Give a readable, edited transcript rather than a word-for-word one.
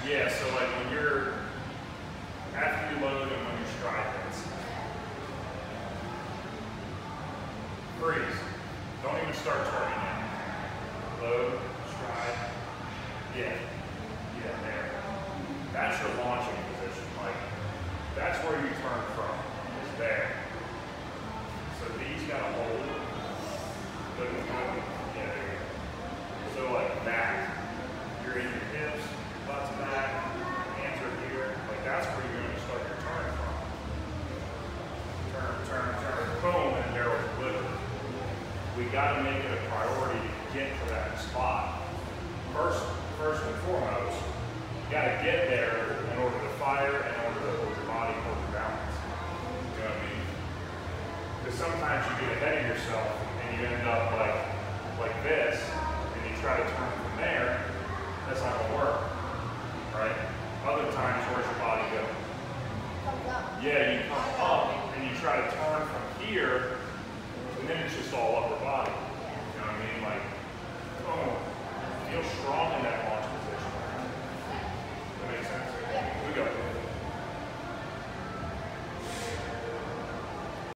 Yeah, so like when you're, after you load and when you're stride hits. Freeze. Don't even start turning yet. Load, stride. Yeah. Yeah, there. That's your launching position. Like, that's where you turn from, is there. So these gotta hold. Good. Yeah, there you go. So like that. You're in your hips, butt's back, hands are here. Like that's where you're gonna start your turn from. Turn, boom, and barrel delivered. We gotta make it a priority to get to that spot. First and foremost, you gotta get there in order to fire and in order to hold your body, hold your balance. You know what I mean? Because sometimes you get ahead of yourself and you end up like this, and you try to turn from there, that's not gonna work, right? Other times, where's your body go? Yeah, you come up and you try to turn from here, and then it's just all upper body.